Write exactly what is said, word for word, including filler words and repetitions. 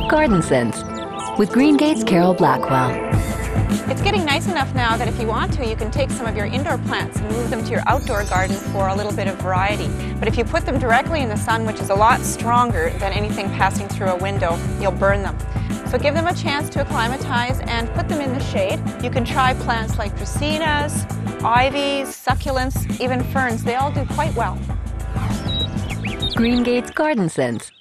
Garden Sense with Greengate's Carol Blackwell. It's getting nice enough now that if you want to, you can take some of your indoor plants and move them to your outdoor garden for a little bit of variety. But if you put them directly in the sun, which is a lot stronger than anything passing through a window, you'll burn them. So give them a chance to acclimatize and put them in the shade. You can try plants like dracaenas, ivies, succulents, even ferns. They all do quite well. Greengate's Garden Sense.